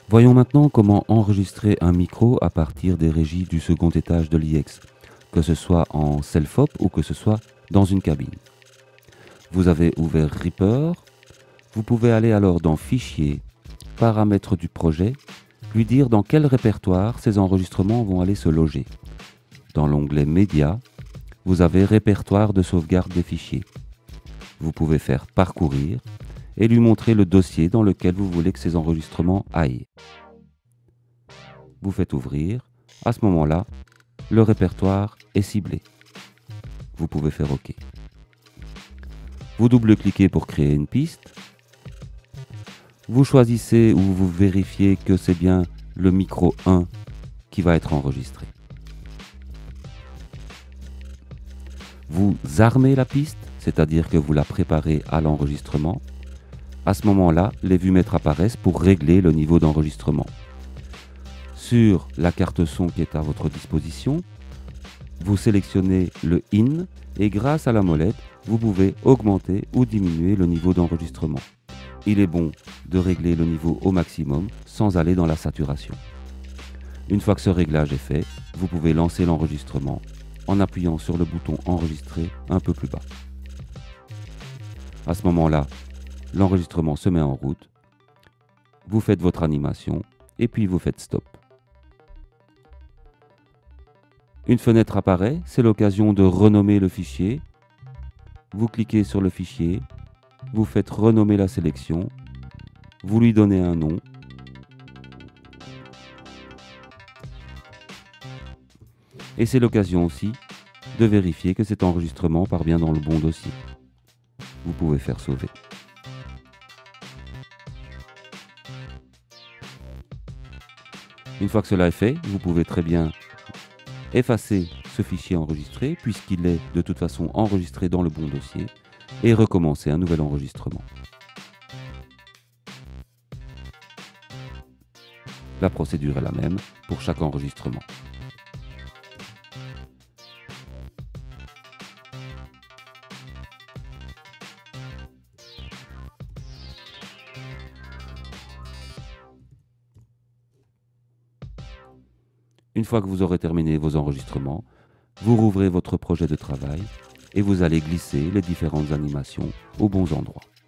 Voyons maintenant comment enregistrer un micro à partir des régies du second étage de l'IEX, que ce soit en self-op ou que ce soit dans une cabine. Vous avez ouvert Reaper, vous pouvez aller alors dans Fichier, Paramètres du projet, lui dire dans quel répertoire ces enregistrements vont aller se loger. Dans l'onglet Médias, vous avez Répertoire de sauvegarde des fichiers. Vous pouvez faire Parcourir et lui montrer le dossier dans lequel vous voulez que ces enregistrements aillent. Vous faites ouvrir. À ce moment-là, le répertoire est ciblé. Vous pouvez faire OK. Vous double-cliquez pour créer une piste. Vous choisissez ou vous vérifiez que c'est bien le micro 1 qui va être enregistré. Vous armez la piste, c'est-à-dire que vous la préparez à l'enregistrement. À ce moment-là, les vumètres apparaissent pour régler le niveau d'enregistrement. Sur la carte son qui est à votre disposition, vous sélectionnez le IN et grâce à la molette, vous pouvez augmenter ou diminuer le niveau d'enregistrement. Il est bon de régler le niveau au maximum sans aller dans la saturation. Une fois que ce réglage est fait, vous pouvez lancer l'enregistrement en appuyant sur le bouton enregistrer un peu plus bas. À ce moment-là, l'enregistrement se met en route. Vous faites votre animation et puis vous faites stop. Une fenêtre apparaît, c'est l'occasion de renommer le fichier. Vous cliquez sur le fichier, vous faites renommer la sélection, vous lui donnez un nom. Et c'est l'occasion aussi de vérifier que cet enregistrement part bien dans le bon dossier. Vous pouvez faire sauver. Une fois que cela est fait, vous pouvez très bien effacer ce fichier enregistré puisqu'il est de toute façon enregistré dans le bon dossier et recommencer un nouvel enregistrement. La procédure est la même pour chaque enregistrement. Une fois que vous aurez terminé vos enregistrements, vous rouvrez votre projet de travail et vous allez glisser les différentes animations aux bons endroits.